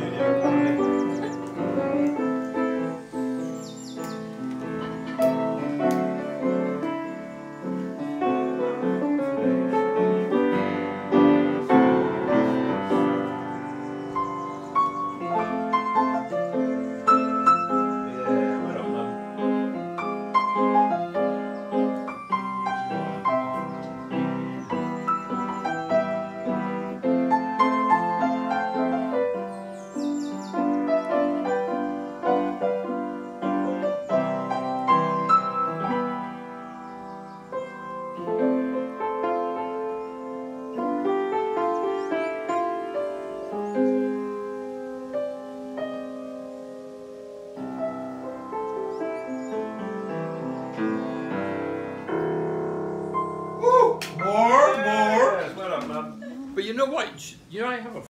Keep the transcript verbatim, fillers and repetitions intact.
More, more. Yes, well done, man. But you know what? You know I have a